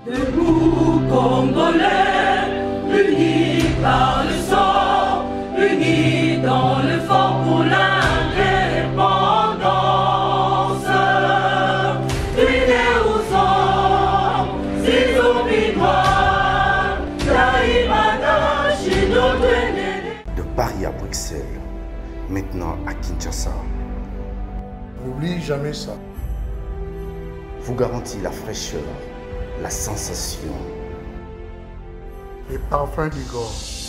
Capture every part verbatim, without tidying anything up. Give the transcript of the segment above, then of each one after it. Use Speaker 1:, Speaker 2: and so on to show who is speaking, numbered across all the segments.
Speaker 1: Debout Congolais, unis par le sang, unis dans l'effort pour l'indépendance. Unis aux hommes, si oublidois, Taïmada, Chino,
Speaker 2: de Paris à Bruxelles, maintenant à Kinshasa.
Speaker 3: N'oublie jamais ça.
Speaker 2: Vous garantit la fraîcheur, la sensation.
Speaker 3: Les parfums du Gord.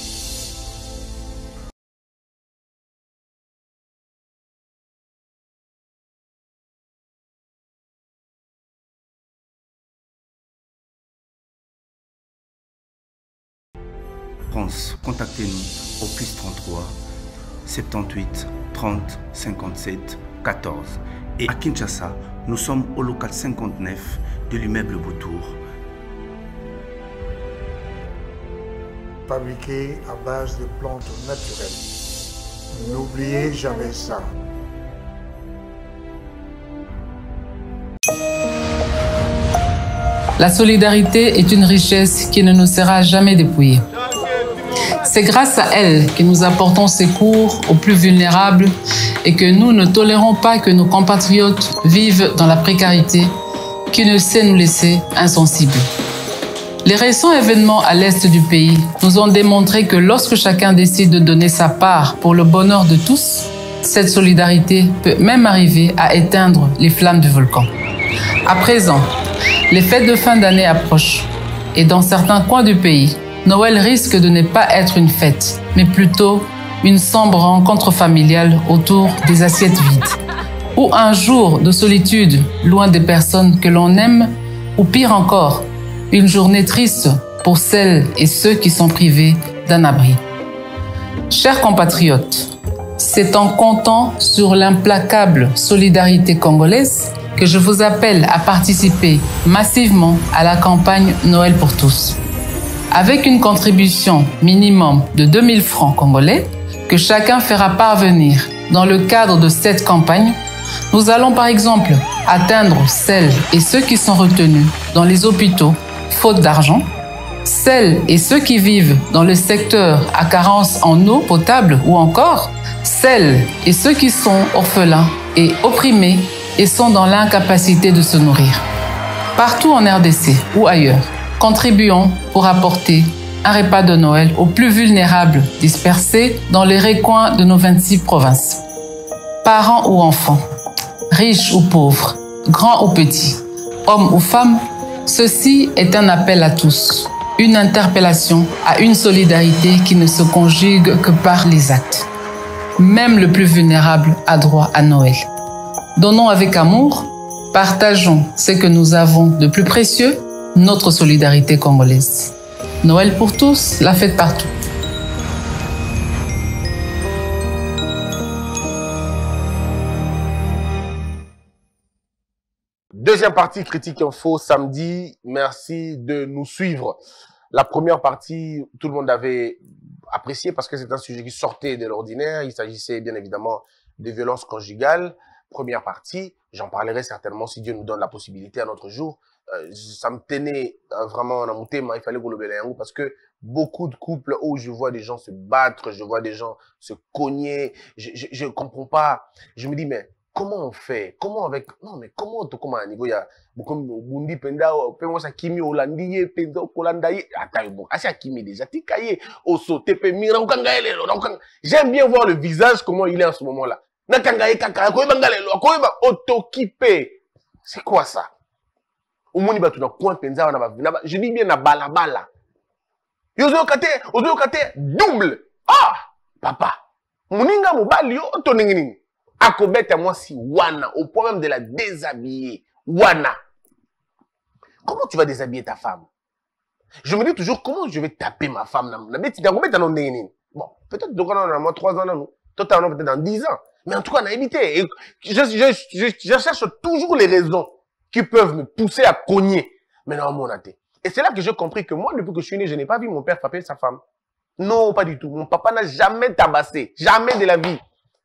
Speaker 2: France, contactez-nous au plus trente-trois, soixante-dix-huit, trente, cinquante-sept, quatorze. Et à Kinshasa, nous sommes au local cinquante-neuf de l'immeuble Beautour.
Speaker 3: Fabriqué à base de plantes naturelles. N'oubliez jamais ça.
Speaker 4: La solidarité est une richesse qui ne nous sera jamais dépouillée. C'est grâce à elle que nous apportons secours aux plus vulnérables et que nous ne tolérons pas que nos compatriotes vivent dans la précarité qui ne sait nous laisser insensibles. Les récents événements à l'est du pays nous ont démontré que lorsque chacun décide de donner sa part pour le bonheur de tous, cette solidarité peut même arriver à éteindre les flammes du volcan. À présent, les fêtes de fin d'année approchent et dans certains coins du pays, Noël risque de ne pas être une fête, mais plutôt une sombre rencontre familiale autour des assiettes vides. Ou un jour de solitude loin des personnes que l'on aime, ou pire encore, une journée triste pour celles et ceux qui sont privés d'un abri. Chers compatriotes, c'est en comptant sur l'implacable solidarité congolaise que je vous appelle à participer massivement à la campagne Noël pour tous. Avec une contribution minimum de deux mille francs congolais que chacun fera parvenir dans le cadre de cette campagne, nous allons par exemple atteindre celles et ceux qui sont retenus dans les hôpitaux faute d'argent, celles et ceux qui vivent dans le secteur à carence en eau potable ou encore celles et ceux qui sont orphelins et opprimés et sont dans l'incapacité de se nourrir. Partout en R D C ou ailleurs, contribuons pour apporter un repas de Noël aux plus vulnérables dispersés dans les recoins de nos vingt-six provinces. Parents ou enfants, riches ou pauvres, grands ou petits, hommes ou femmes, ceci est un appel à tous, une interpellation à une solidarité qui ne se conjugue que par les actes. Même le plus vulnérable a droit à Noël. Donnons avec amour, partageons ce que nous avons de plus précieux, notre solidarité congolaise. Noël pour tous, la fête partout.
Speaker 5: Deuxième partie, Critique Info, samedi. Merci de nous suivre. La première partie, tout le monde avait apprécié parce que c'est un sujet qui sortait de l'ordinaire. Il s'agissait bien évidemment de violences conjugales. Première partie, j'en parlerai certainement si Dieu nous donne la possibilité un autre jour. Euh, ça me tenait euh, vraiment en amouté, mais il fallait que le parce que beaucoup de couples où je vois des gens se battre, je vois des gens se cogner, je, je, je comprends pas. Je me dis, mais comment on fait? Comment avec, non, mais comment on comment à niveau, il y a, comme, Bundi Penda, Pemo Sakimi, Holandier, Penda, Holandaye, attends, bon, assez Akimi déjà, Tikaye, Oso, Tepe, Mira, j'aime bien voir le visage, comment il est en ce moment-là. Nakangaye, Kaka, Koebangale, Otokipe. C'est quoi ça? Je dis bien na balabala. Yozo kate, ozo kate, double. Ah! Papa. Muninga mobali yo, tonengini. Akobete moi si wana, au point même de la déshabiller. Wana. Comment tu vas déshabiller ta femme? Je me dis toujours, comment je vais taper ma femme? Bon, peut-être donc on a trois ans, nous. Toi, t'en as peut-être dans dix ans. Mais en tout cas, on a évité. Et je, je, je, je cherche toujours les raisons qui peuvent me pousser à cogner. Mais non, mon athée. Et c'est là que j'ai compris que moi, depuis que je suis né, je n'ai pas vu mon père frapper sa femme. Non, pas du tout. Mon papa n'a jamais tabassé. Jamais de la vie.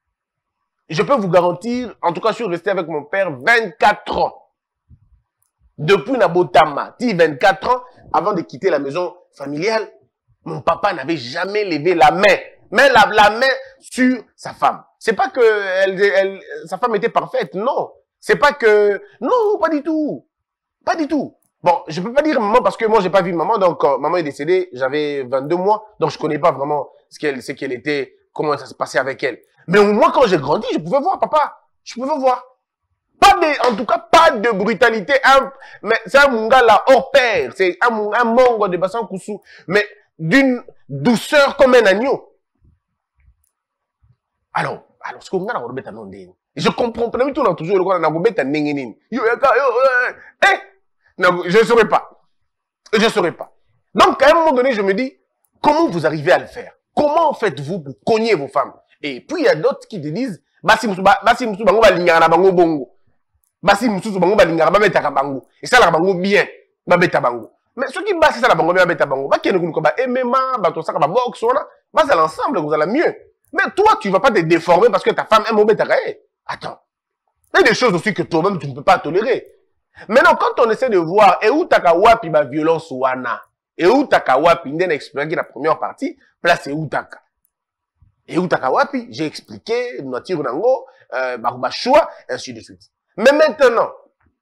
Speaker 5: Je peux vous garantir, en tout cas, je suis resté avec mon père vingt-quatre ans. Depuis Nabotama, vingt-quatre ans, avant de quitter la maison familiale, mon papa n'avait jamais levé la main. Mais la, la main sur sa femme. C'est pas que elle, elle, sa femme était parfaite, non. C'est pas que... Non, pas du tout. Pas du tout. Bon, je peux pas dire maman parce que moi, j'ai pas vu maman. Donc, quand maman est décédée, j'avais vingt-deux mois. Donc, je connais pas vraiment ce qu'elle, ce qu'elle était, comment ça se passait avec elle. Mais moi, quand j'ai grandi, je pouvais voir, papa. Je pouvais voir. Pas de, en tout cas, pas de brutalité. Un, mais c'est un gars là hors pair. C'est un, un mongo de bassin Koussou. Mais d'une douceur comme un agneau. Alors, alors, ce qu'on a, on a non je comprends pas. Tout toujours le quoi, on a un nengénin. Yo, yo, eh, je ne saurais pas. Je ne saurais pas. Donc, à un moment donné, je me dis, comment vous arrivez à le faire? Comment faites-vous pour cogner vos femmes? Et puis, il y a d'autres qui te disent, Basi Moussou, Basi Moussou, Bango, Balingara, Bango, Bongo. Basi Moussou, Bango, Balingara, Babeta, Bango. Et ça, la Bango, bien, Babeta, Bango. Mais ceux qui basent ça, la Bango, Babeta, Bango, Baki, nous, comme M M A, Bato, Saka, Box, on a, base à l'ensemble, vous allez mieux. Mais toi, tu ne vas pas te déformer parce que ta femme aime au bétaraé. Attends. Il y a des choses aussi que toi-même, tu ne peux pas tolérer. Maintenant, quand on essaie de voir, et où t'as wapi ba violence wana, et où t'as wapi, n'en expliqué la première partie, place et où t'as et où t'as wapi, j'ai expliqué, nature nango, euh, ba choix, ainsi de suite. Mais maintenant,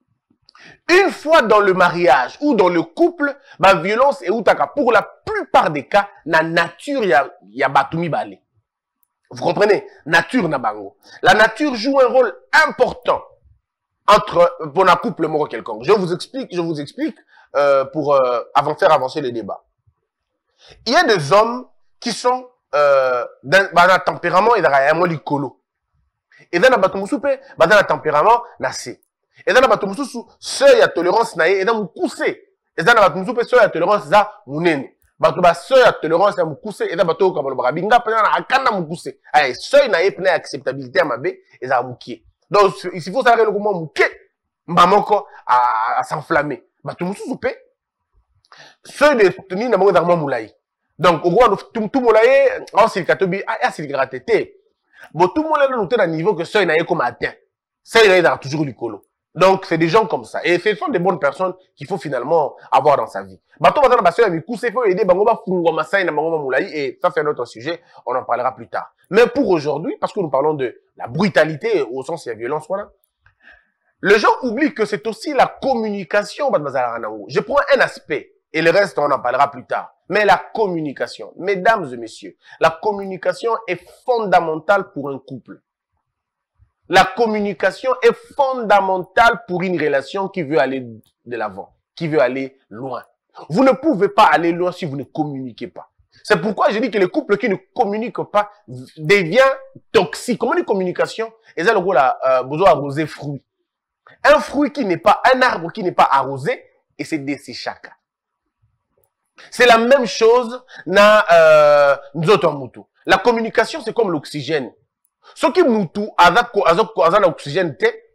Speaker 5: une fois dans le mariage ou dans le couple, ba violence et où t'as pour la plupart des cas, na nature ya, ya batumi balé. Vous comprenez? Nature na bango. La nature joue un rôle important entre, pour un couple mort quelconque. Je vous explique, je vous explique, euh, pour, euh, avant faire avancer le débat. Il y a des hommes qui sont, euh, dans, dans un tempérament, et dans un molicolo. Et dans un bateau dans un tempérament, nassé. Et dans un bateau seul, il y a tolérance naïe, et dans un poussé. Et dans un bateau seul, il y a tolérance, ça, mounene. Bato ba seuil à tolérance à mukuse et bato comme le brabinga pena na akana mukuse ay seuil na yepena acceptabilité à mabe et ça mukie donc il faut savoir le comment mukie mbamoko à s'enflammer bato mususu pe seuil de tenir na bango d'arma moulai donc au roi tout tout moulai en silkatobi ah silkratete bon tout moulai nous à niveau que seuil na yé comme atteint seuil na toujours du colo. Donc, c'est des gens comme ça. Et ce sont des bonnes personnes qu'il faut finalement avoir dans sa vie. Bato bazana baso ya miku c'est faut aider bango ba fungo masai na bango moulai et ça c'est un autre sujet, on en parlera plus tard. Mais pour aujourd'hui, parce que nous parlons de la brutalité au sens il y a violence voilà. Les gens oublient que c'est aussi la communication bazala nango. Je prends un aspect et le reste on en parlera plus tard. Mais la communication, mesdames et messieurs, la communication est fondamentale pour un couple. La communication est fondamentale pour une relation qui veut aller de l'avant, qui veut aller loin. Vous ne pouvez pas aller loin si vous ne communiquez pas. C'est pourquoi je dis que les couples qui ne communiquent pas deviennent toxiques. Comment une communication? Et ça, le rôle a besoin d'arroser fruit. Un fruit qui n'est pas, un arbre qui n'est pas arrosé, et c'est desséchaka. C'est la même chose dans euh, nous autres moutous. La communication, c'est comme l'oxygène. Ce qui moutou, avec l'oxygène,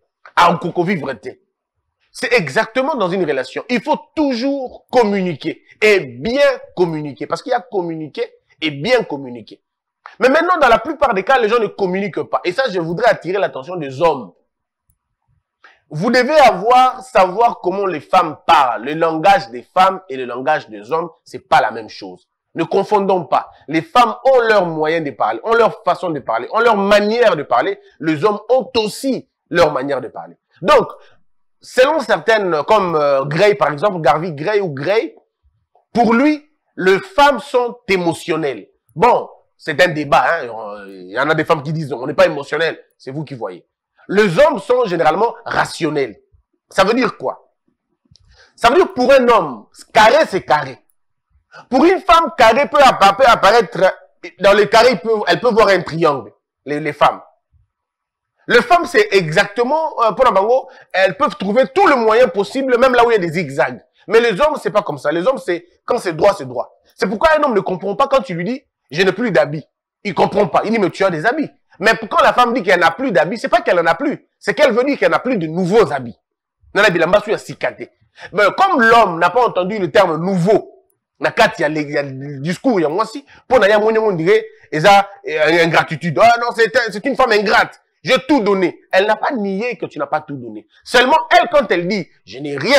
Speaker 5: c'est exactement dans une relation. Il faut toujours communiquer et bien communiquer. Parce qu'il y a communiquer et bien communiquer. Mais maintenant, dans la plupart des cas, les gens ne communiquent pas. Et ça, je voudrais attirer l'attention des hommes. Vous devez avoir, savoir comment les femmes parlent. Le langage des femmes et le langage des hommes, c'est pas la même chose. Ne confondons pas. Les femmes ont leurs moyens de parler, ont leur façon de parler, ont leur manière de parler. Les hommes ont aussi leur manière de parler. Donc, selon certaines, comme euh, Gray par exemple, Garvey Gray ou Gray, pour lui, les femmes sont émotionnelles. Bon, c'est un débat. Hein. Il y en a des femmes qui disent on n'est pas émotionnel. C'est vous qui voyez. Les hommes sont généralement rationnels. Ça veut dire quoi? Ça veut dire pour un homme, carré c'est carré. Pour une femme, carré peut apparaître, dans les carrés, elle peut voir un triangle, les, les femmes. Les femmes, c'est exactement, euh, pour Nabango, elles peuvent trouver tout le moyen possible, même là où il y a des zigzags. Mais les hommes, c'est pas comme ça. Les hommes, c'est, quand c'est droit, c'est droit. C'est pourquoi un homme ne comprend pas quand tu lui dis, je n'ai plus d'habits. Il comprend pas. Il dit, mais tu as des habits. Mais quand la femme dit qu'elle n'a plus d'habits, c'est pas qu'elle en a plus. C'est qu'elle veut dire qu'elle n'a plus de nouveaux habits. Mais comme l'homme n'a pas entendu le terme nouveau, il y a le discours, il y a moi aussi, pour n'a on dirait, il y a ingratitude. Ah non, c'est une femme ingrate. J'ai tout donné. Elle n'a pas nié que tu n'as pas tout donné. Seulement, elle, quand elle dit, je n'ai rien,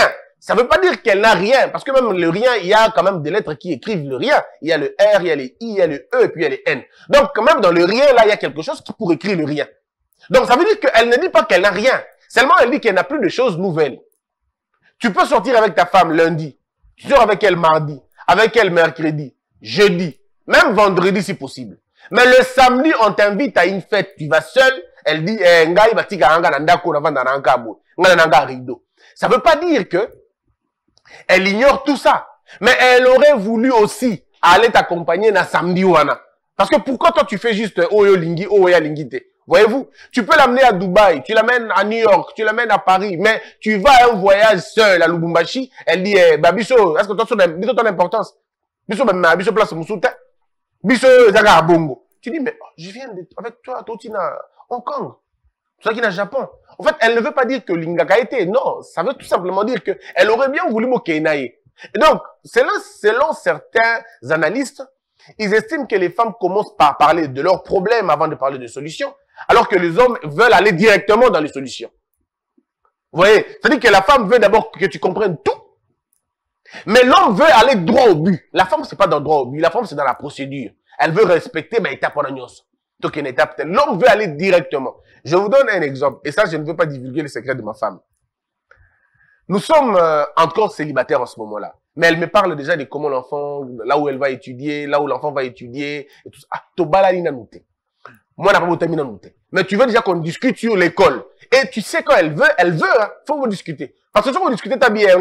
Speaker 5: Ça ne veut pas dire qu'elle n'a rien, parce que même le rien, il y a quand même des lettres qui écrivent le rien. Il y a le R, il y a les I, il y a le E, et puis il y a les N. Donc, quand même, dans le rien, là, il y a quelque chose qui pourrait écrire le rien. Donc, ça veut dire qu'elle ne dit pas qu'elle n'a rien. Seulement, elle dit qu'elle n'a plus de choses nouvelles. Tu peux sortir avec ta femme lundi. Tu sors avec elle mardi. Avec elle mercredi. Jeudi. Même vendredi, si possible. Mais le samedi, on t'invite à une fête. Tu vas seul. Elle dit, eh, ngai batika anga nandako na vanda na nkabo. Nga nanga rido. Ça veut pas dire que elle ignore tout ça. Mais elle aurait voulu aussi aller t'accompagner na samedi wana. Parce que pourquoi toi tu fais juste Oyo Lingi, Oyo Lingite? Voyez-vous? Tu peux l'amener à Dubaï, tu l'amènes à New York, tu l'amènes à Paris, mais tu vas à un voyage seul à Lubumbashi, elle dit, eh, bah, Bisso, est-ce que toi, tu as ton importance? Bisso, bah, Bisso place Moussouta. Bisso, Zaga Bongo. Tu dis, mais, oh, je viens de, avec toi, toi, tu n'as Hong Kong. Toi qui n'as Japon. En fait, elle ne veut pas dire que Lingaka était. Non, ça veut tout simplement dire que elle aurait bien voulu Mokenaye. Et donc, selon, selon certains analystes, ils estiment que les femmes commencent par parler de leurs problèmes avant de parler de solutions, alors que les hommes veulent aller directement dans les solutions. Vous voyez? C'est-à-dire que la femme veut d'abord que tu comprennes tout, mais l'homme veut aller droit au but. La femme, c'est pas dans le droit au but, la femme, c'est dans la procédure. Elle veut respecter, ben, étape en agnos. Donc, une étape telle. L'homme veut aller directement. Je vous donne un exemple, et ça, je ne veux pas divulguer le secret de ma femme. Nous sommes euh, encore célibataires en ce moment-là. Mais elle me parle déjà de comment l'enfant, là où elle va étudier, là où l'enfant va étudier, et tout ça. Ah, Tobala Nina Nouté. Moi, n'a pas voté Nina Nouté. Mais tu veux déjà qu'on discute sur l'école. Et tu sais quand elle veut, elle veut, hein, faut vous discuter. Parce que si vous discutez, t'as bien,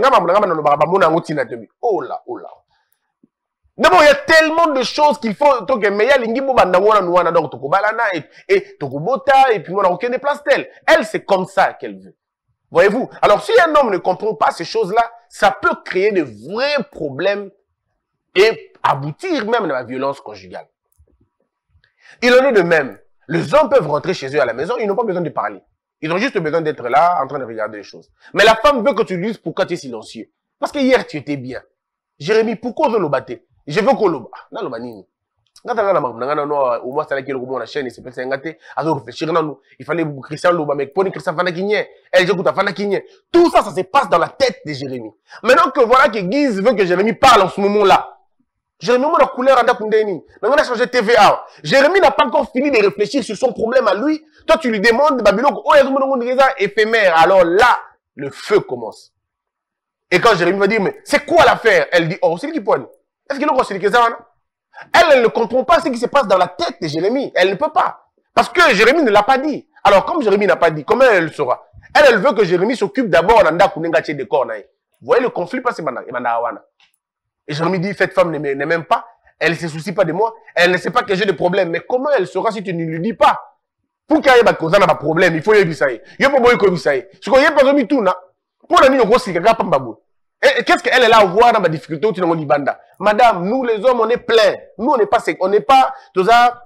Speaker 5: oh là, oh là. D'abord, il y a tellement de choses qu'il faut, donc, mais il y a l'ingimbo bandangwana nouana, donc, tokobalana, et, et, tokobota, et puis, moi, on n'a aucune place telle. Elle, c'est comme ça qu'elle veut. Voyez-vous? Alors, si un homme ne comprend pas ces choses-là, ça peut créer de vrais problèmes et aboutir même à la violence conjugale. Il en est de même. Les hommes peuvent rentrer chez eux à la maison, ils n'ont pas besoin de parler. Ils ont juste besoin d'être là, en train de regarder les choses. Mais la femme veut que tu lui dises pourquoi tu es silencieux. Parce que hier, tu étais bien. Jérémy, pourquoi je le battais? Je veux qu'on le batte. Non, le banini. Au moins, c'est là qu'il y a la chaîne, il s'appelle Sengate. Alors, réfléchir, il fallait Christian Loba, mais pour Christian Fanakinye, elle, j'écoute à Fanakinye. Tout ça, ça se passe dans la tête de Jérémy. Maintenant que voilà que Guise veut que Jérémy parle en ce moment-là. Jérémy, on a couleur à Dakundeni. On a changé T V A. Jérémy n'a pas encore fini de réfléchir sur son problème à lui. Toi, tu lui demandes, Babylone, oh, il y a éphémère. Alors là, le feu commence. Et quand Jérémy va dire, mais c'est quoi l'affaire? Elle dit, oh, c'est qui pointe? Est-ce qu'il a reçu les ça? Elle, elle ne comprend pas ce qui se passe dans la tête de Jérémy. Elle ne peut pas. Parce que Jérémy ne l'a pas dit. Alors, comme Jérémy n'a pas dit, comment elle le saura? Elle, elle veut que Jérémy s'occupe d'abord de corps. Vous voyez le conflit passer maintenant. Et Jérémy dit, cette femme ne m'aime pas. Elle ne se soucie pas de moi. Elle ne sait pas que j'ai des problèmes. Mais comment elle saura si tu ne lui dis pas? Pour qu'il y ait un problème, il faut y avoir ça. Il n'y a pas de ça. Ce qu'on y a pas de tout, pour la nuit, on s'y regarde pas. Et qu'est-ce qu'elle est là à voir dans ma difficulté au Tinango Libanda? Madame, nous les hommes, on est plein. Nous, on n'est pas sec. On n'est pas, tout ça,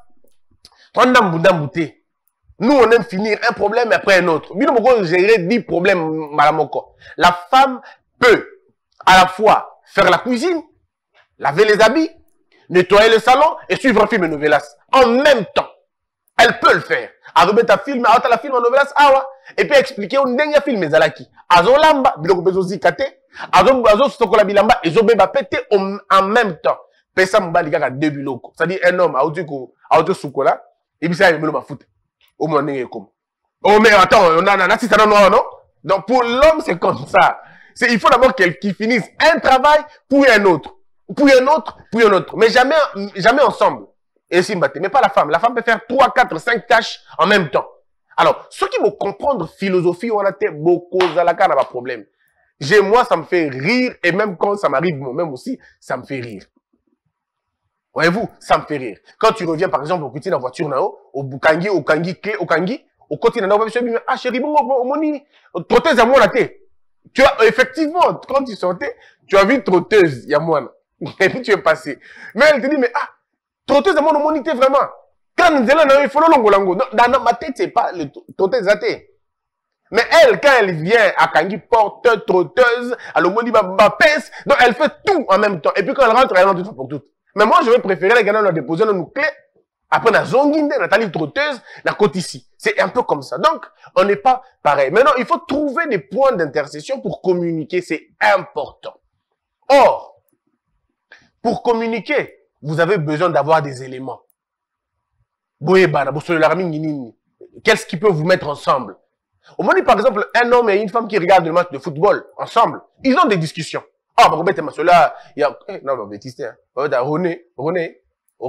Speaker 5: nous, on aime finir un problème après un autre. Nous, on gérer dix problèmes, madame. La femme peut, à la fois, faire la cuisine, laver les habits, nettoyer le salon et suivre un film et novelas. En même temps. Elle peut le faire. Azobe ta film, aota la film en novelas, awa. Et puis expliquer un dernier film, mais alaki. Azo lamba, biloko bezozi kate. Azo, azo, sokola bilamba, ezo beba pété en même temps. Pesa mbali kaka deux biloko. C'est-à-dire un homme, aotuko, aotu sukola, et puis ça, il me le fout. Au moins, n'est comme. Oh, mais attends, on a, on a, si ça non, non? Donc, pour l'homme, c'est comme ça. C'est, il faut d'abord qu'il finisse un travail, puis un autre. Puis un autre, puis un autre. Mais jamais, jamais ensemble. Et Simbate. Mais pas la femme. La femme peut faire trois, quatre, cinq tâches en même temps. Alors, ceux qui vont comprendre philosophie, on a beaucoup de problème. J'ai, moi, ça me fait rire, et même quand ça m'arrive moi-même aussi, ça me fait rire. Voyez-vous, ça me fait rire. Quand tu reviens, par exemple, au côté de la voiture, au Bukangi, au Kangi, clé, au Kangi, au côté de la voiture, ah, chérie, bon, bon, moni, trotteuse à moi, là, tu as, effectivement, quand tu sortais, tu as vu trotteuse, il y a moi, et puis tu es passé. Mais elle te dit, mais ah, trotteuse à moi, non, monité vraiment. Quand nous allons, il faut le longo, longo. Dans ma tête, c'est pas le trotteuse à thé. Mais elle, quand elle vient à Kangi, porteuse, trotteuse, à l'omoni, ma pince, donc elle fait tout en même temps. Et puis quand elle rentre, elle rentre tout pour tout. Mais moi, je vais préférer les gars, on a déposé nos clés. Après, na zonginde, Nathalie trotteuse, na côte ici. C'est un peu comme ça. Donc, on n'est pas pareil. Maintenant, il faut trouver des points d'intersection pour communiquer. C'est important. Or, pour communiquer, vous avez besoin d'avoir des éléments. Qu'est-ce qui peut vous mettre ensemble? Au moment où, par exemple, un homme et une femme qui regardent le match de football ensemble, ils ont des discussions. Ah, bah, cela, il y a, non, bah, bêtise, hein. René, René,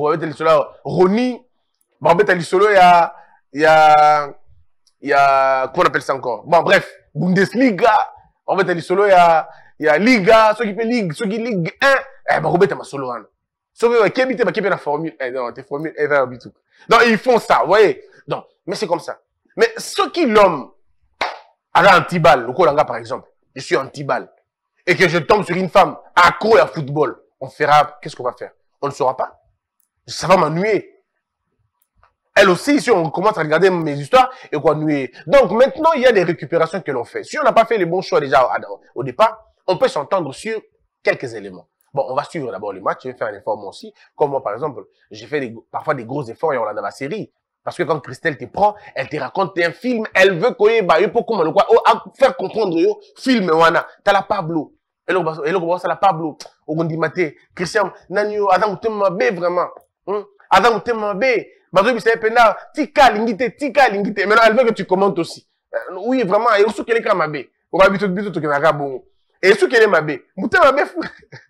Speaker 5: Roni, bah, il y a, il y a, il y a, comment on appelle ça encore? Bon, bref, Bundesliga, en fait, il y a, il y a Liga, ceux qui fait Ligue, ceux qui Ligue un, eh, bah, Robert, solo, hein. Ceux qui habitent, bah, qui fait la formule, eh, non, t'es formule, eh, va, tout. Donc, ils font ça, vous voyez? Donc, mais c'est comme ça. Mais ceux qui l'homme, a anti-balle, le Kolanga, par exemple, je suis anti-balle, et que je tombe sur une femme accro à football, on fera, qu'est-ce qu'on va faire? On ne saura pas. Ça va m'ennuyer. Elle aussi, si on commence à regarder mes histoires, et quoi ennuyer. Donc maintenant, il y a des récupérations que l'on fait. Si on n'a pas fait les bons choix déjà au départ, on peut s'entendre sur quelques éléments. Bon, on va suivre d'abord les matchs, je vais faire un effort moi aussi. Comme moi, par exemple, j'ai fait des, parfois des gros efforts et on l'a dans ma série. Parce que quand Christelle te prend, elle te raconte un film, elle veut qu'on y ait, pour comment le quoi, faire comprendre, yo, film, wana, t'as la Pablo. Et là, on va la Pablo. On dit, maté, Christian, nanyo, adam, ou t'aimes bé, vraiment. Adam, ou t'aimes bé. Bazo, il s'est pena, tika, lingite, tika, lingite. Maintenant, elle veut que tu commentes aussi. Oui, vraiment, et aussi qu'elle est comme ma bé. On va habiter, bisous, tu n'as bon. Et aussi qu'elle est ma bé. Mouté, ma bé, fou.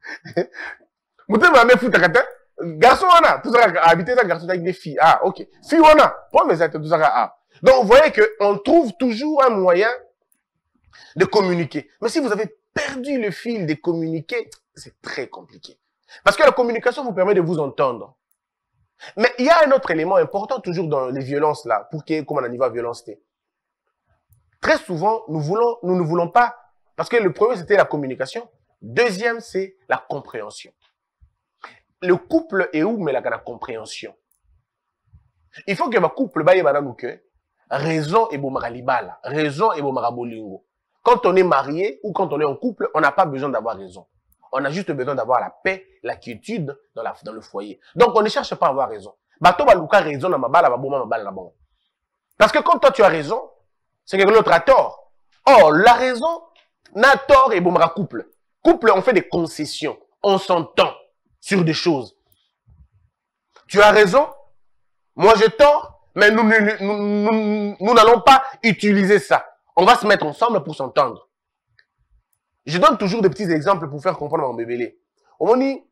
Speaker 5: Mouté, ma bé, fou, t'as qu'à garçon, on a, tout ça, habiter ça, garçon avec des filles. Ah, ok. Fille, on a. Prends mes actes, tout ça, ah. Donc, vous voyez qu'on trouve toujours un moyen de communiquer. Mais si vous avez perdu le fil de communiquer, c'est très compliqué. Parce que la communication vous permet de vous entendre. Mais il y a un autre élément important toujours dans les violences là, pour que, comme on a dit, violence. Très souvent, nous voulons, nous ne voulons pas, parce que le premier c'était la communication. Deuxième, c'est la compréhension. Le couple est où, mais la, la compréhension. Il faut que le couple, bah, il que raison et bomaralibala, raison et bomarabolingo. Quand on est marié ou quand on est en couple, on n'a pas besoin d'avoir raison. On a juste besoin d'avoir la paix, la quiétude dans, la, dans le foyer. Donc, on ne cherche pas à avoir raison. Bato baluka raison dans ma balle, ma boma ma balle là-bas. Parce que quand toi tu as raison, c'est que l'autre a tort. Or, la raison n'a tort et bomara couple. Couple, on fait des concessions. On s'entend sur des choses. Tu as raison, moi j'ai tort, mais nous n'allons nous, nous, nous, nous pas utiliser ça. On va se mettre ensemble pour s'entendre. Je donne toujours des petits exemples pour faire comprendre mon bébé. On m'a dit,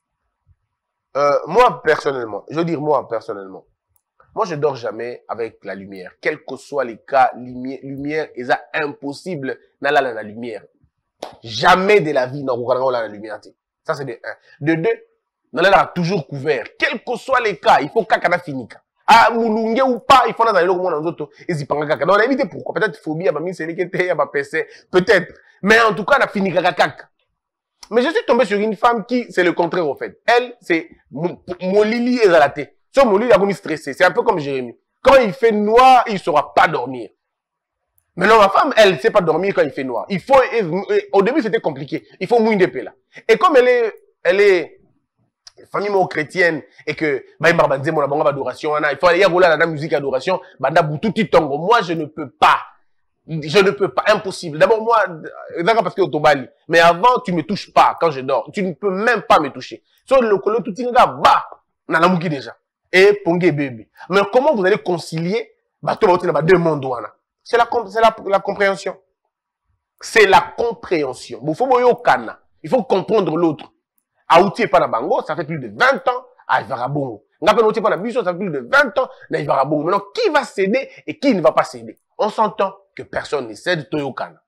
Speaker 5: euh, moi personnellement, je veux dire moi personnellement, moi je dors jamais avec la lumière. Quels que soient les cas, lumière, lumière, c'est impossible d'aller dans la lumière. Jamais de la vie, dans la lumière. Ça c'est de un. De deux, on est toujours couvert. Quels que soient les cas, il faut qu'à finir. Ah, moulungue ou pas, il faut dans les locaux dans autres. Et si pas caca. Donc on a évité pourquoi? Peut-être phobie, à ma c'est les qui étaient, à ma P C, peut-être. Mais en tout cas, on a fini caca. Mais je suis tombé sur une femme qui, c'est le contraire en fait. Elle, c'est Molili et Zalaté. Sur Molili, il a stressé. C'est un peu comme Jérémy. Quand il fait noir, il ne saura pas dormir. Mais non, ma femme, elle ne sait pas dormir quand il fait noir. Il faut, et, et, au début, c'était compliqué. Il faut mouiller d'épée là. Et comme elle est, elle est, famille chrétienne, et que, bah, il m'a dit, mon adoration, il faut aller y avoir la musique adoration, bah, d'aboututi tongo. Moi, je ne peux pas. Je ne peux pas, impossible. D'abord, moi, d'accord, parce que Otobali. Mais avant, tu me touches pas quand je dors. Tu ne peux même pas me toucher. Sur le colo, tout le monde bah, on a la mouki déjà. Et pongé bébé. Mais comment vous allez concilier, bah, tout le monde, deux mondes, c'est la, c'est la, la compréhension. C'est la compréhension. Il faut il faut comprendre l'autre. Aouti et Panabango, ça fait plus de vingt ans à Ivarabongo. Ngapenoti Panabiso, ça fait plus de vingt ans à Ivarabongo. Maintenant, qui va céder et qui ne va pas céder? On s'entend que personne ne cède Toyokana.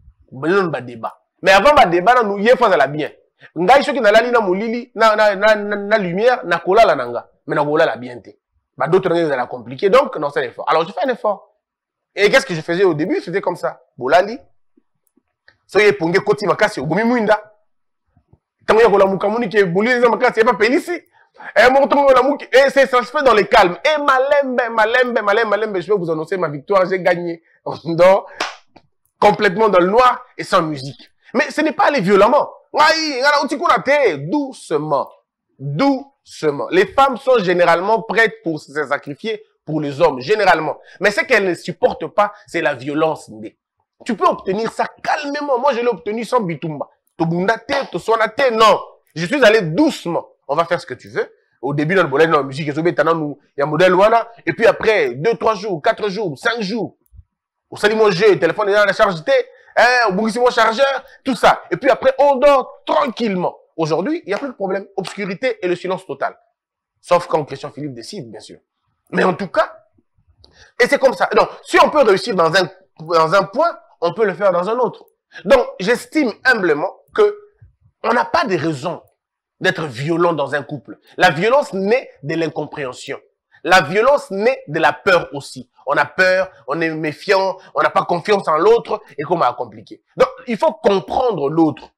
Speaker 5: Ba débat. Mais avant le débat, nous y faisons la bien. Ngai soki na lali na molili na na na na lumière na kola la nanga. Mais na kola la bien té. Bah d'autres ngai la compliqué donc non c'est l'effort. Alors je fais un effort. Et qu'est-ce que je faisais au début? C'était comme ça. Bolali. Soye ponge koti makasi ogomi muinda. Tango ya kola mukamuni ke bolili za makasi pas pelisi. Et mon tongo la muki et c'est ça se fait dans le calme. Et malembe malembe malembe malembe je vais vous annoncer ma victoire, j'ai gagné. Donc complètement dans le noir et sans musique. Mais ce n'est pas aller violemment. Doucement. doucement. Les femmes sont généralement prêtes pour se sacrifier pour les hommes, généralement. Mais ce qu'elles ne supportent pas, c'est la violence. Tu peux obtenir ça calmement. Moi, je l'ai obtenu sans bitumba. Tobundate, toswanate, non. Je suis allé doucement. On va faire ce que tu veux. Au début, dans le volet, dans la musique, il y a un modèle, voilà. Et puis après, deux, trois jours, quatre jours, cinq jours. Au salut mon jeu, le téléphone est dans la charge, hein, au bout mon chargeur, tout ça. Et puis après, on dort tranquillement. Aujourd'hui, il n'y a plus de problème. Obscurité et le silence total. Sauf quand Christian Philippe décide, bien sûr. Mais en tout cas, et c'est comme ça. Donc, si on peut réussir dans un, dans un point, on peut le faire dans un autre. Donc, j'estime humblement que on n'a pas de raison d'être violent dans un couple. La violence naît de l'incompréhension. La violence naît de la peur aussi. On a peur, on est méfiant, on n'a pas confiance en l'autre et comment à compliquer. Donc, il faut comprendre l'autre.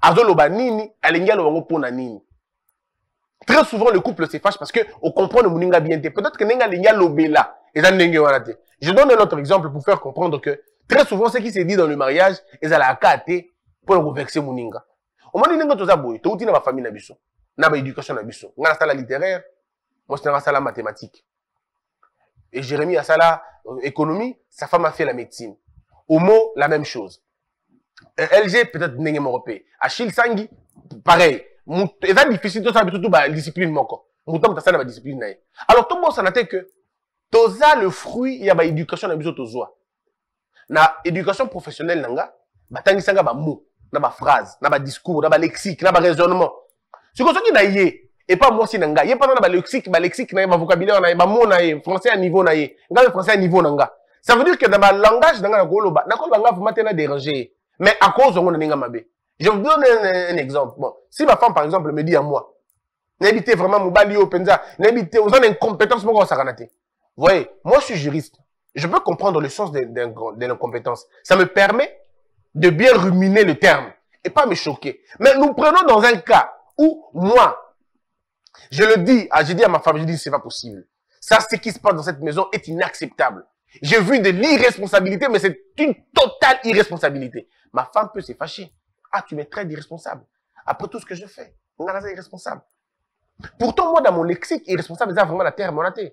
Speaker 5: Très souvent, le couple se fâche parce que on comprend le mouninga bien. Peut-être que nenga linga lobela. Je donne un autre exemple pour faire comprendre que très souvent, ce qui se dit dans le mariage, ils ont la carte pour le vexer mouninga. Au moment où nous avons tout dans ma famille, dans ma éducation, dans la salle littéraire, moi je suis dans la salle mathématique. Et Jérémy a la économie, sa femme a fait la médecine. Homo, la même chose. L G, peut-être n'est européen. Achille Sangui, pareil. C'est difficile de savoir tout la discipline. Mouton, tu as la discipline. Alors, tout le monde s'en a que, tu as le fruit, il y a l'éducation dans la na éducation professionnelle, tu as un mot. Dans ma phrase, dans ma discours, dans ma lexique, dans ma raisonnement. C'est comme ça qu'il y a, et pas moi aussi, il y a pas dans ma lexique, ma lexique, ma vocabulaire, ma mot, français à niveau, dans français à niveau, ça veut dire que dans ma langage, dans ma goloba, dans ma langage, vous m'avez dérangé. Mais à cause de mon mabé. Je vous donne un, un exemple. Bon, si ma femme, par exemple, me dit à moi, n'habitez vraiment mon bali au penza, n'habitez, vous avez une compétence pour ça Vous voyez, moi, je suis juriste. Je peux comprendre le sens de, de, de l'incompétence. Ça me permet de bien ruminer le terme et pas me choquer. Mais nous prenons dans un cas où moi, je le dis, ah, je dis à ma femme, je dis c'est pas possible. Ça, ce qui se passe dans cette maison est inacceptable. J'ai vu de l'irresponsabilité, mais c'est une totale irresponsabilité. Ma femme peut se fâcher. Ah, tu m'es très irresponsable. Après tout ce que je fais, on est irresponsable. Pourtant, moi, dans mon lexique, irresponsable, c'est vraiment la terre, mon athée.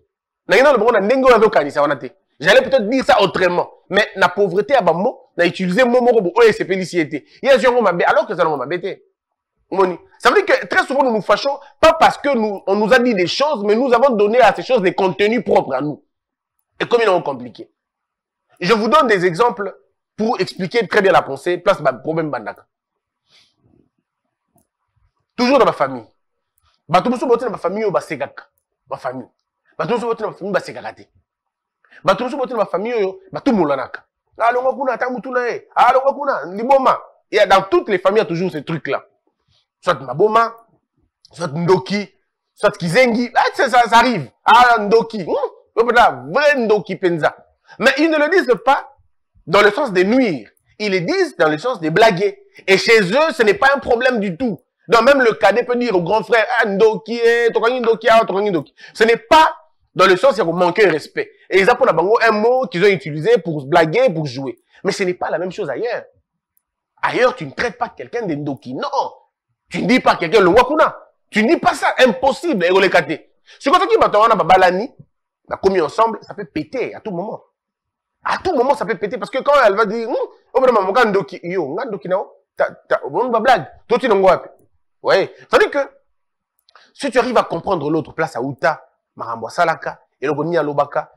Speaker 5: J'allais peut-être dire ça autrement. Mais la pauvreté, à mot, n'a utilisé mon mot, oh, c'est félicité. Il y a un jour, alors que ça m'a bêté. Ça veut dire que très souvent, nous nous fâchons, pas parce que nous, on nous a dit des choses, mais nous avons donné à ces choses des contenus propres à nous. Et comme ils sont compliqués. Je vous donne des exemples pour expliquer très bien la pensée, place le problème bandaka. Toujours dans ma famille. Batumoussou boté dans ma famille, ou basegaka. Ma famille. Batumoussou boté dans ma famille, basegakate. Batumoussou boté dans ma famille, batumoulanaka. Alors, on a tamoutoulae. Alors, on a liboma. Et dans toutes les familles, il y a toujours ces trucs-là. Soit Maboma, soit Ndoki, soit Kizengi. Ah, ça, ça, ça arrive. Ah, Ndoki. Hum, vrai Ndoki Penza. Mais ils ne le disent pas dans le sens de nuire. Ils le disent dans le sens de blaguer. Et chez eux, ce n'est pas un problème du tout. Donc même le cadet peut dire au grand frère, ah, Ndoki, Tokangi Ndoki, ah, Tokangi Ndoki. Ce n'est pas dans le sens où il faut manquer de respect. Et ils ont un mot qu'ils ont utilisé pour blaguer, pour jouer. Mais ce n'est pas la même chose ailleurs. Ailleurs, tu ne traites pas quelqu'un de Ndoki. Non. Tu ne dis pas quelqu'un le wakuna. Tu ne dis pas ça. Impossible. Et le cadet. C'est comme ça qu'il va balani. On a commis ensemble, ça peut péter à tout moment. À tout moment, ça peut péter. Parce que quand elle va dire, oh, mais mon gars, Ndoki, yo, Ndoki, non, t'as, on va blague. Toi, tu n'en vois pas. Ouais. Ça veut dire que, si tu arrives à comprendre l'autre, place à Outa, Marambo Salaka, et le Goni à Lobaka,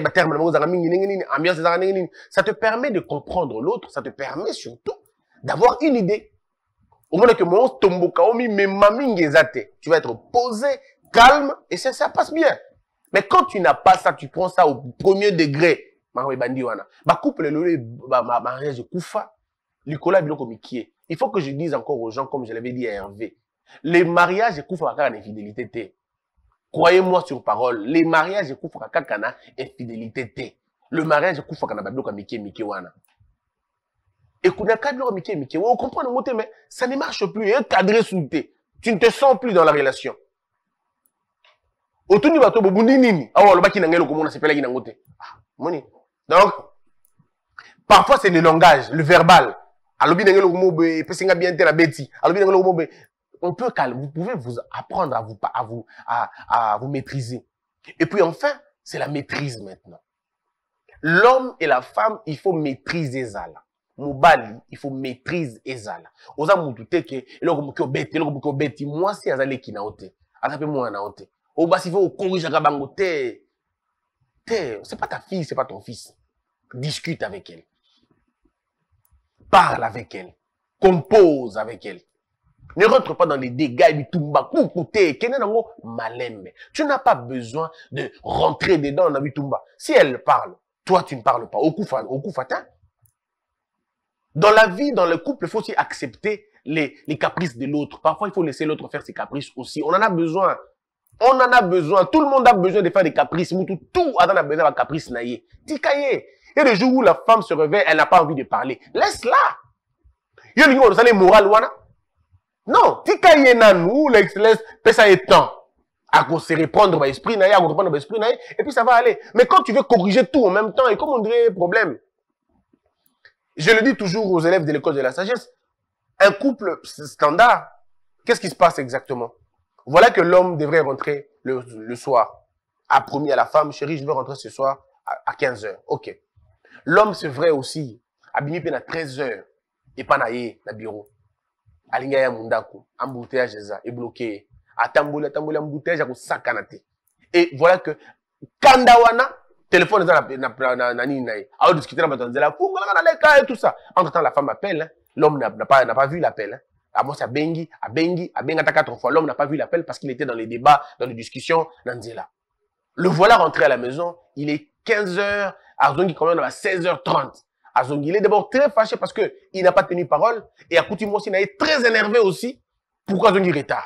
Speaker 5: ça te permet de comprendre l'autre, ça te permet surtout d'avoir une idée. Au moment que mon tomboka, omi, mais mamingezate, tu vas être posé, calme, et ça, ça passe bien. Mais quand tu n'as pas ça, tu prends ça au premier degré. Ma couple, ma mariage Koufa, Nicolas Biloko Mikie. Il faut que je dise encore aux gens, comme je l'avais dit à Hervé, les mariages Koufa Kaka infidélité. Croyez-moi sur parole, les mariages Koufa Kaka infidélité. Le mariage Koufa Kaka Biloko Mikie Mikie Wana. Et qu'on a cadré Mikie Mikie, on comprend le mot, mais ça ne marche plus. Et cadré sous thé. Tu ne te sens plus dans la relation. Autour du bateau, nini. Ah, le baki n'angelo comment on s'appelle la ngote. Ah, moni. Donc, parfois c'est le langage, le verbal. Alobi n'angelo comment be, pesinga bien te la beti. Alobi n'angelo comment be, on peut calmer, vous pouvez vous apprendre à vous, à vous, à, à vous maîtriser. Et puis enfin, c'est la maîtrise maintenant. L'homme et la femme, il faut maîtriser ça. Mobali, il faut maîtriser ezala. Oza mutute ke eloko muko beti, eloko muko beti, moi si azale ki na ote. Azape moi na ote. O basi faut corriger ka bango te. Te, c'est pas ta fille, c'est pas ton fils. Discute avec elle. Parle avec elle. Compose avec elle. Ne rentre pas dans les dégâts et bitumba koukoute, kenenango malembe. Tu n'as pas besoin de rentrer dedans dans bitumba. Si elle parle, toi tu ne parles pas. Okufa, okufata. Dans la vie, dans le couple, il faut aussi accepter les, les caprices de l'autre. Parfois, il faut laisser l'autre faire ses caprices aussi. On en a besoin. On en a besoin. Tout le monde a besoin de faire des caprices. Tout, tout a besoin de caprices naïe. Tikaye. Et le jour où la femme se réveille, elle n'a pas envie de parler. Laisse-la. Il y a des gens qui moral wana. Non. Tikaye nanou, laisse, laisse, ça est temps. À se reprendre par l'esprit naïe, à reprendre par l'esprit naïe, et puis ça va aller. Mais quand tu veux corriger tout en même temps, et comme on dirait, problème. Je le dis toujours aux élèves de l'école de la sagesse, un couple standard, qu'est-ce qui se passe exactement? Voilà que l'homme devrait rentrer le, le soir, a promis à la femme, chérie, je veux rentrer ce soir à, à quinze heures. Ok. L'homme, c'est vrai aussi, a bimi à treize heures, et pas naïe, na bureau. Alinga ya mundaku, embouteillage est bloqué. A tamboula, tamboula, embouteillage, à sakanate. Et voilà que, kandawana, téléphone na na na na nini a discuté na batanzela funga na na leka et tout ça. Entre temps la femme appelle, l'homme n'a pas n'a pas vu l'appel. À moi ça bengi, à bengi, à benga ta quatre fois, l'homme n'a pas vu l'appel parce qu'il était dans les débats, dans les discussions nanzela. Le voilà rentré à la maison, il est quinze heures, Azongi quand même à seize heures trente. Azongi il est d'abord très fâché parce que il n'a pas tenu parole et à Kouti Mossi est très énervé aussi. Pourquoi Azongi retard?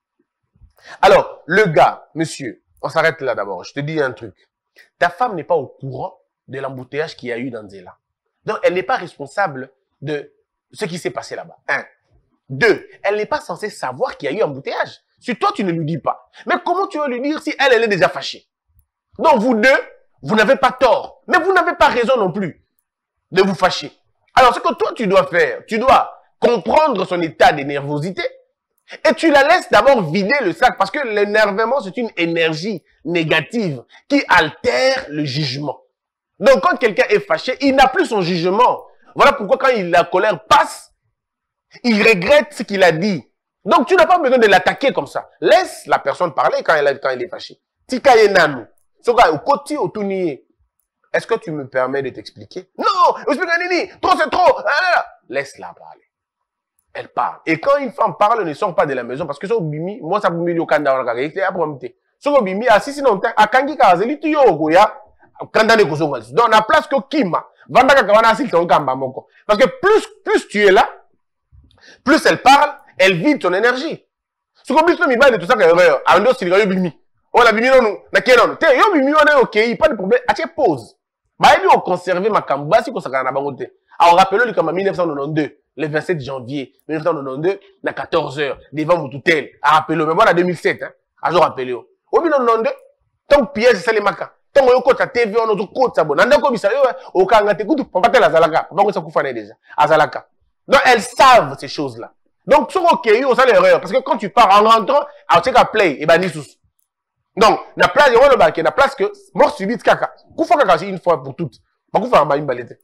Speaker 5: Alors, le gars, monsieur, on s'arrête là d'abord. Je te dis un truc. Ta femme n'est pas au courant de l'embouteillage qu'il y a eu dans Zéla. Donc, elle n'est pas responsable de ce qui s'est passé là-bas. Un. Deux, elle n'est pas censée savoir qu'il y a eu embouteillage. Si toi, tu ne lui dis pas. Mais comment tu veux lui dire si elle, elle est déjà fâchée? Donc, vous deux, vous n'avez pas tort. Mais vous n'avez pas raison non plus de vous fâcher. Alors, ce que toi, tu dois faire, tu dois comprendre son état de nervosité et tu la laisses d'abord vider le sac parce que l'énervement, c'est une énergie négative qui altère le jugement. Donc, quand quelqu'un est fâché, il n'a plus son jugement. Voilà pourquoi quand il, la colère passe, il regrette ce qu'il a dit. Donc, tu n'as pas besoin de l'attaquer comme ça. Laisse la personne parler quand elle, quand elle est fâchée. Tikaye nanu. Est-ce que tu me permets de t'expliquer? Non! Trop, c'est trop! Laisse-la parler. Elle parle. Et quand une femme parle, elle ne sort pas de la maison parce que ça bimi, moi ça bimi yo kanda on kaka, c'est après so bimi asisi non ta akangi ka zeli tu yo goya kanda ne kozonga. Donc la place que Kima, vanda ka wana asili ton kamba moko. Parce que plus plus tu es là, plus elle parle, elle vide ton énergie. Ce que plus mi ba de tout ça que erreur, ando sili yo bimi. Oh la bimi non na kenon. Te yo bimi on est OK, pas de problème. Atie pause. Ba ebi on conserver ma kamba si ko saka na bango te. Alors rappelons lui comme en mille neuf cent quatre-vingt-douze. Le vingt-sept janvier mille neuf cent quatre-vingt-douze, à quatorze heures, devant Moutoutel, à rappeler, mais moi, en deux mille sept, hein, à je rappelle. Au mille neuf cent quatre-vingt-douze, tant piège, c'est les macas. Tant qu'on a T V, on a tout côté, ça bon. Nanda comme ça, au cas où on a écouté, on va pas la Zalaka, on va ça couffer déjà, à Zalaka. Donc, elles savent ces choses-là. Donc, sur OK, on a l'erreur, parce que quand tu pars en rentrant, à check à play, et ben, ni sous. Donc, la place, il y a le bac, la place que, mort subite, caca. Koufa caca, c'est une fois pour toutes. Pas koufa en bas, une balette.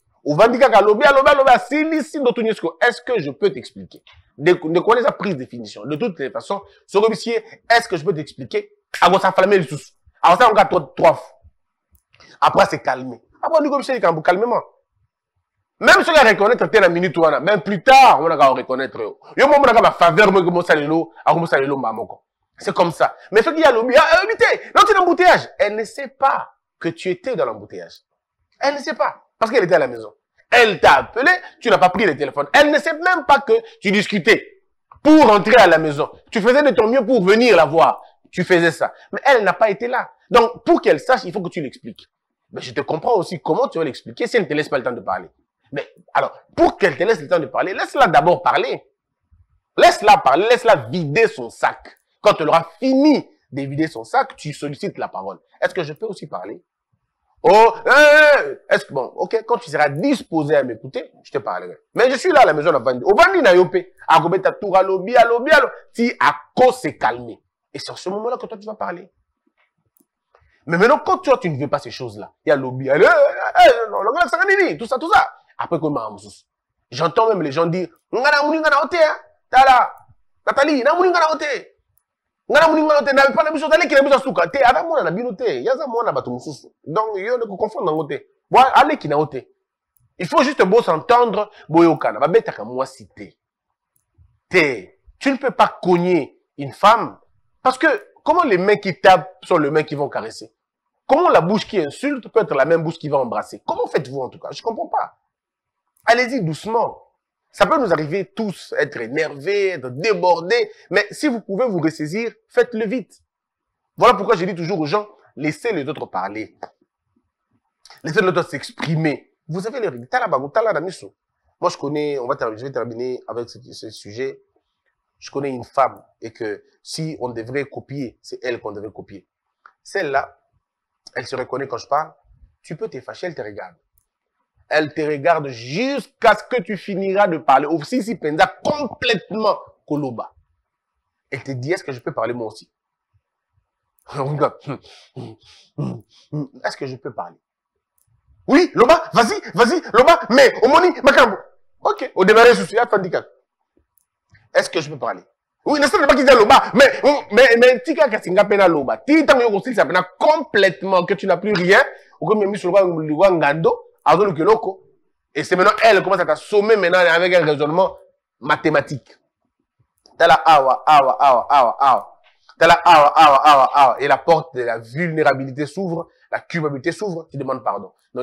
Speaker 5: Est-ce que je peux t'expliquer? De connaître sa prise de définition. De toutes les façons, ce officier, est-ce que je peux t'expliquer? Après, ça flamme les sous. Après, ça, on a trois fois. Après, c'est calmé. Après, nous, comme ça, il calmement. Même si on a reconnaître la minute, même plus tard, on a reconnaître. Il y a un moment où on a faveur, c'est comme ça. Mais ce qu'il y a l'embouteillage, non, tu es l'embouteillage. Elle ne sait pas que tu étais dans l'embouteillage. Elle ne sait pas. Parce qu'elle était à la maison. Elle t'a appelé, tu n'as pas pris le téléphone. Elle ne sait même pas que tu discutais pour rentrer à la maison. Tu faisais de ton mieux pour venir la voir. Tu faisais ça. Mais elle n'a pas été là. Donc, pour qu'elle sache, il faut que tu l'expliques. Mais je te comprends aussi comment tu vas l'expliquer si elle ne te laisse pas le temps de parler. Mais alors, pour qu'elle te laisse le temps de parler, laisse-la d'abord parler. Laisse-la parler, laisse-la vider son sac. Quand elle aura fini de vider son sac, tu sollicites la parole. Est-ce que je peux aussi parler? Oh, euh, est-ce que, bon, ok, quand tu seras disposé à m'écouter, je te parlerai. Mais je suis là à la maison, au Bandi na yopé, à Robeta Toura, lobby, à lobby, à lobby, si à cause c'est calmé. Et c'est en ce moment-là que toi, tu vas parler. Mais maintenant, quand toi, tu ne veux pas ces choses-là, il y a lobby, il y a tout ça, tout ça. Après, comment j'entends même les gens dire, Ngana Mouni Ngana Ote, Tala, Nathalie, Ngana Mouni Ngana Ote. Ngana Mouni Ngana Ote, n'a pas la mission d'aller qui n'a pas souka. Te, Adam Mouna na binoté, Yaza Mouna Batou Moussous. Donc, il y a ne confondre dans Ote. Bon, allez qui n'a Ote. Il faut juste beau s'entendre, Boyokana, va bête à moi citer. Te, tu ne peux pas cogner une femme, parce que, comment les mains qui tapent sont les mains qui vont caresser? Comment la bouche qui insulte peut être la même bouche qui va embrasser? Comment faites-vous en tout cas? Je ne comprends pas. Allez-y doucement. Ça peut nous arriver tous, être énervés, être débordés, mais si vous pouvez vous ressaisir, faites-le vite. Voilà pourquoi je dis toujours aux gens, laissez les autres parler. Laissez les autres s'exprimer. Vous avez les règles. Moi, je connais, on va terminer, je vais terminer avec ce, ce sujet. Je connais une femme et que si on devrait copier, c'est elle qu'on devrait copier. Celle-là, elle se reconnaît quand je parle. Tu peux te fâcher, elle te regarde. Elle te regarde jusqu'à ce que tu finiras de parler. Aussi, si Penza complètement Koloba. Elle te dit, est-ce que je peux parler moi aussi? Est-ce que je peux parler? Oui, Loba, vas-y, vas-y, Loba, mais, Omoni, Makambo. Ok, au démarrage, je suis à handicap. Est-ce que je peux parler? Oui, n'est-ce pas qu'il dit Loba, mais, mais, mais, Tika Kasinga Pena Loba. Tika Yokosil, ça pena complètement que tu n'as plus rien. Ou comme mis sur le Ngando. Et c'est maintenant elle commence à t'assommer maintenant avec un raisonnement mathématique. T'as la awa, awa, awa, awa, awa. T'as la awa, awa, awa, awa. Et la porte de la vulnérabilité s'ouvre, la culpabilité s'ouvre, tu demandes pardon. Donc,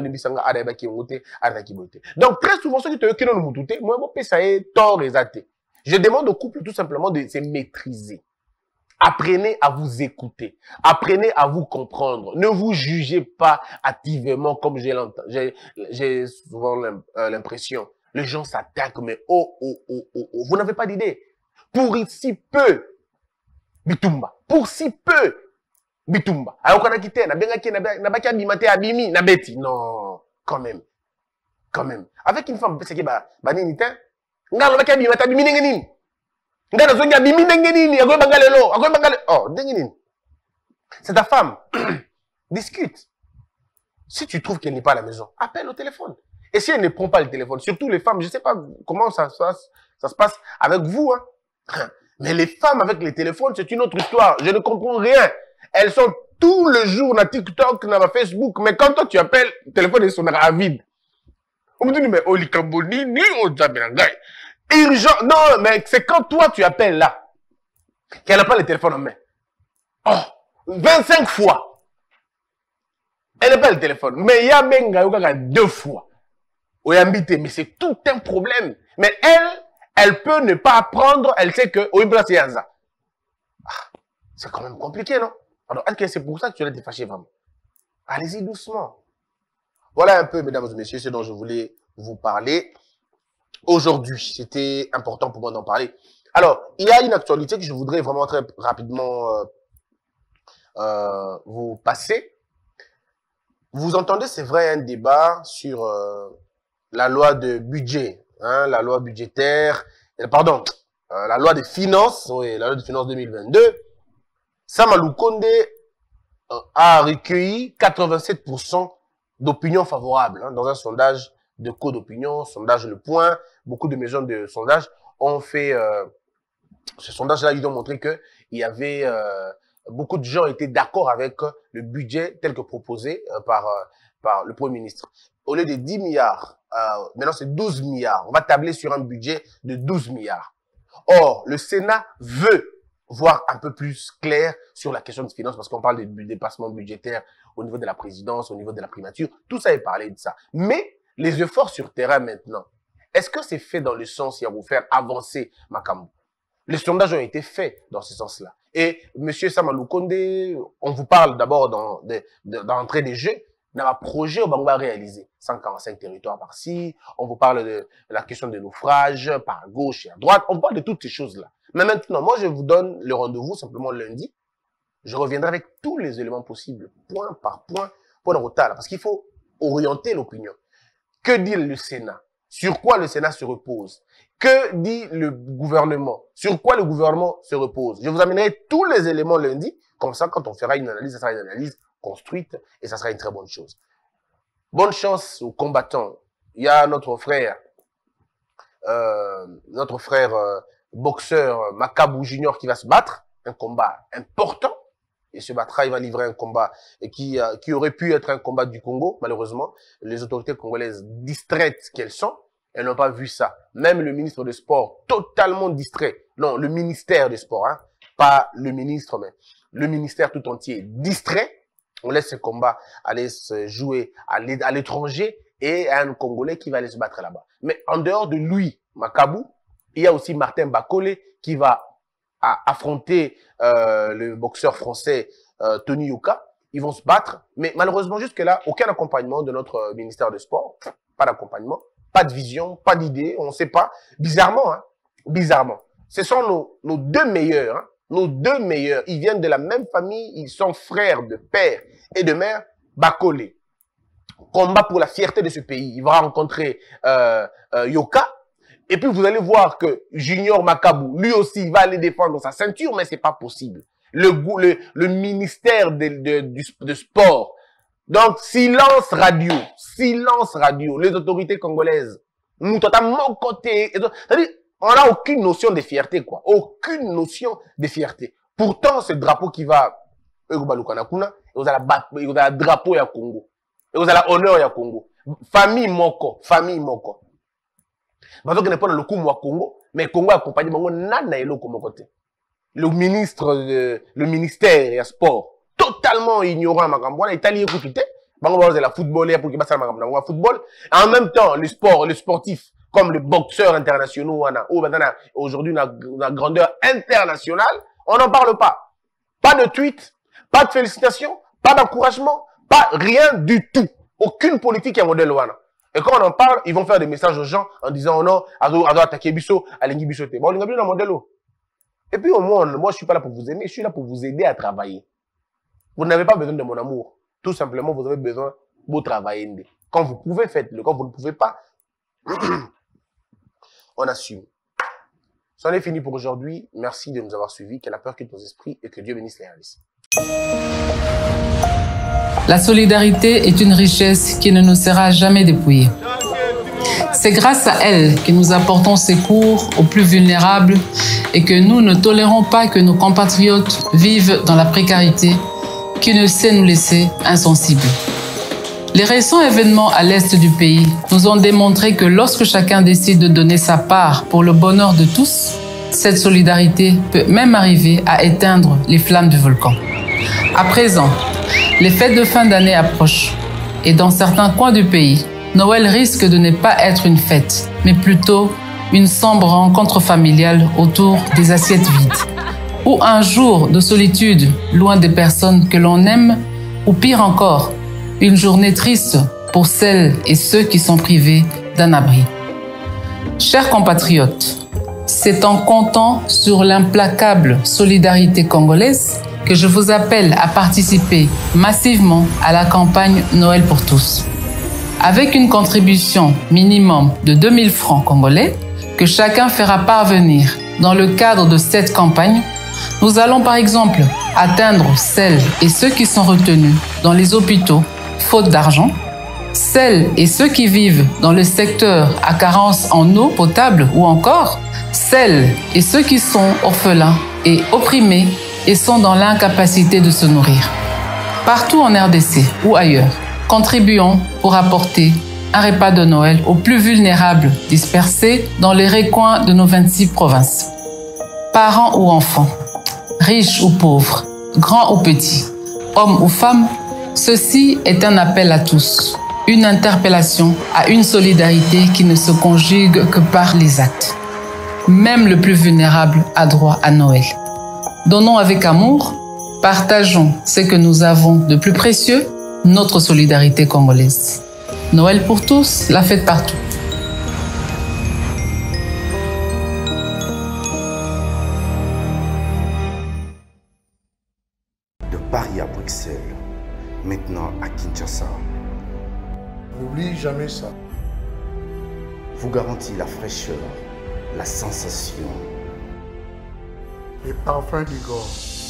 Speaker 5: très souvent, ceux qui te disent, moi, ça est tort et zaté. Je demande au couple tout simplement de se maîtriser. Apprenez à vous écouter. Apprenez à vous comprendre. Ne vous jugez pas activement comme j'ai souvent l'impression. Les gens s'attaquent, mais oh, oh, oh, oh, oh. Vous n'avez pas d'idée. Pour si peu, Bitumba. Pour si peu, Bitumba. Alors qu'on a quitté, n'a pas qu'à bimate abimi, n'a bêti. Non, quand même. Quand même. Avec une femme, c'est que, bah, bah, n'inité, n'a pas qu'à bimate abimi, n'ingénine. Oh, c'est ta femme. Discute. Si tu trouves qu'elle n'est pas à la maison, appelle au téléphone. Et si elle ne prend pas le téléphone, surtout les femmes, je ne sais pas comment ça se passe, ça se passe avec vous, hein. Mais les femmes avec les téléphones, c'est une autre histoire. Je ne comprends rien. Elles sont tout le jour dans TikTok, dans Facebook, mais quand toi tu appelles, le téléphone est sonnera vide. On me dit, mais oh, les Cambodis, ni au Djabelangay. Urgent. Non, mais c'est quand toi tu appelles là, qu'elle n'a pas le téléphone en main. Oh, vingt-cinq fois. Elle n'a pas le téléphone. Mais il y a même deux fois. Mais c'est tout un problème. Mais elle, elle peut ne pas apprendre. Elle sait que c'est quand même compliqué, non? Alors, est-ce que c'est pour ça que tu as été fâché vraiment? Allez-y doucement. Voilà un peu, mesdames et messieurs, ce dont je voulais vous parler. Aujourd'hui, c'était important pour moi d'en parler. Alors, il y a une actualité que je voudrais vraiment très rapidement euh, euh, vous passer. Vous entendez, c'est vrai, un débat sur euh, la loi de budget, hein, la loi budgétaire, euh, pardon, euh, la loi des finances, oui, la loi des finances deux mille vingt-deux. Sama Lukonde euh, a recueilli quatre-vingt-sept pour cent d'opinions favorables hein, dans un sondage de code d'opinion, sondage Le Point. Beaucoup de maisons de sondage ont fait euh, ce sondage-là. Ils ont montré que il y avait euh, beaucoup de gens étaient d'accord avec le budget tel que proposé euh, par euh, par le Premier ministre. Au lieu de dix milliards, euh, maintenant c'est douze milliards. On va tabler sur un budget de douze milliards. Or, le Sénat veut voir un peu plus clair sur la question de finances parce qu'on parle de dépassement budgétaire au niveau de la présidence, au niveau de la primature. Tout ça est parlé de ça. Mais les efforts sur terrain maintenant, est-ce que c'est fait dans le sens qui va vous faire avancer Makambo? Les sondages ont été faits dans ce sens-là. Et M. Sama Lukonde, on vous parle d'abord d'entrée des jeux, dans un projet où on va réaliser cent quarante-cinq territoires par-ci, on vous parle de la question des naufrages par gauche et à droite, on parle de toutes ces choses-là. Mais maintenant, moi je vous donne le rendez-vous simplement lundi, je reviendrai avec tous les éléments possibles, point par point, pour le retard, parce qu'il faut orienter l'opinion. Que dit le Sénat? Sur quoi le Sénat se repose? Que dit le gouvernement? Sur quoi le gouvernement se repose? Je vous amènerai tous les éléments lundi. Comme ça, quand on fera une analyse, ça sera une analyse construite et ça sera une très bonne chose. Bonne chance aux combattants. Il y a notre frère, euh, notre frère euh, boxeur Macabou Junior qui va se battre. Un combat important. Il se battra, il va livrer un combat qui, euh, qui aurait pu être un combat du Congo. Malheureusement, les autorités congolaises distraites qu'elles sont, elles n'ont pas vu ça. Même le ministre des Sports, totalement distrait. Non, le ministère des Sports, hein, pas le ministre, mais le ministère tout entier distrait. On laisse ce combat aller se jouer à l'étranger et un Congolais qui va aller se battre là-bas. Mais en dehors de lui, Macabou, il y a aussi Martin Bakole qui va à affronter euh, le boxeur français euh, Tony Yoka. Ils vont se battre, mais malheureusement jusque-là, aucun accompagnement de notre euh, ministère des Sports. Pas d'accompagnement, pas de vision, pas d'idée, on ne sait pas. Bizarrement, hein, bizarrement. Ce sont nos, nos deux meilleurs, hein, nos deux meilleurs. Ils viennent de la même famille, ils sont frères de père et de mère. Bakole. Combat pour la fierté de ce pays. Il va rencontrer euh, euh, Yoka. Et puis, vous allez voir que Junior Macabou, lui aussi, va aller défendre sa ceinture, mais c'est pas possible. Le, le, le ministère de, de, de, de sport. Donc, silence radio. Silence radio. Les autorités congolaises. Nous, totalement côté. C'est-à-dire, on n'a aucune notion de fierté, quoi. Aucune notion de fierté. Pourtant, ce drapeau qui va, vous avez la drapeau ya Congo. Vous avez l'honneur ya Congo. Famille Moko. Famille Moko. Parce que n'est pas dans le coup moi Congo, mais Congo accompagné bango nana elo comme côté. Le ministre de, le ministère et sport totalement ignorant makambo na Italie écouté bango ba la football pour que basa makambo na football en même temps le sport les sportifs comme les boxeurs internationaux wana ou maintenant aujourd'hui na na grandeur internationale, on n'en parle pas. Pas de tweet, pas de félicitations, pas d'encouragement, pas rien du tout. Aucune politique à modèle wana. Et quand on en parle, ils vont faire des messages aux gens en disant, oh non, à doit attaquer Bisso, à l'engi Bisso. Bon, on a bien un modèle. Et puis au moins, moi, je suis pas là pour vous aimer, je suis là pour vous aider à travailler. Vous n'avez pas besoin de mon amour. Tout simplement, vous avez besoin de travailler. Quand vous pouvez, faites-le. Quand vous ne pouvez pas, on assume. C'en est fini pour aujourd'hui. Merci de nous avoir suivis. Que la peur quitte nos esprits et que Dieu bénisse les réalistes.
Speaker 4: La solidarité est une richesse qui ne nous sera jamais dépouillée. C'est grâce à elle que nous apportons secours aux plus vulnérables et que nous ne tolérons pas que nos compatriotes vivent dans la précarité qui ne sait nous laisser insensibles. Les récents événements à l'est du pays nous ont démontré que lorsque chacun décide de donner sa part pour le bonheur de tous, cette solidarité peut même arriver à éteindre les flammes du volcan. À présent, les fêtes de fin d'année approchent et dans certains coins du pays, Noël risque de ne pas être une fête, mais plutôt une sombre rencontre familiale autour des assiettes vides. Ou un jour de solitude loin des personnes que l'on aime, ou pire encore, une journée triste pour celles et ceux qui sont privés d'un abri. Chers compatriotes, c'est en comptant sur l'implacable solidarité congolaise que je vous appelle à participer massivement à la campagne Noël pour tous. Avec une contribution minimum de deux mille francs congolais que chacun fera parvenir dans le cadre de cette campagne, nous allons par exemple atteindre celles et ceux qui sont retenus dans les hôpitaux faute d'argent, celles et ceux qui vivent dans le secteur à carence en eau potable ou encore celles et ceux qui sont orphelins et opprimés et sont dans l'incapacité de se nourrir. Partout en R D C ou ailleurs, contribuons pour apporter un repas de Noël aux plus vulnérables dispersés dans les recoins de nos vingt-six provinces. Parents ou enfants, riches ou pauvres, grands ou petits, hommes ou femmes, ceci est un appel à tous, une interpellation à une solidarité qui ne se conjugue que par les actes. Même le plus vulnérable a droit à Noël. Donnons avec amour, partageons ce que nous avons de plus précieux, notre solidarité congolaise. Noël pour tous, la fête partout.
Speaker 2: De Paris à Bruxelles, maintenant à Kinshasa,
Speaker 3: N'oublie jamais ça.
Speaker 2: vous garantit la fraîcheur, la sensation.
Speaker 3: Les parfums du Gord.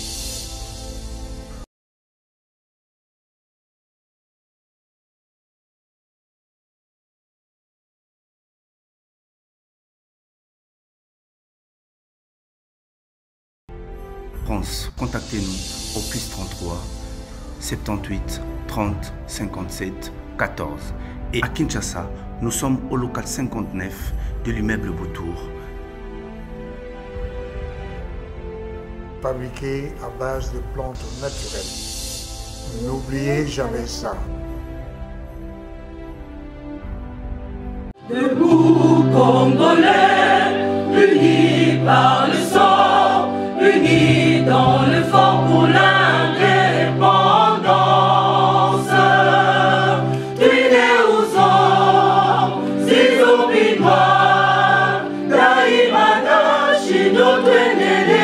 Speaker 2: France, contactez-nous au plus trente-trois, soixante-dix-huit, trente, cinquante-sept, quatorze. Et à Kinshasa, nous sommes au local cinquante-neuf de l'immeuble Beautour.
Speaker 3: Fabriqué à base de plantes naturelles. N'oubliez jamais ça.
Speaker 1: Debout Congolais, unis par le sang, unis dans le fort pour l'un.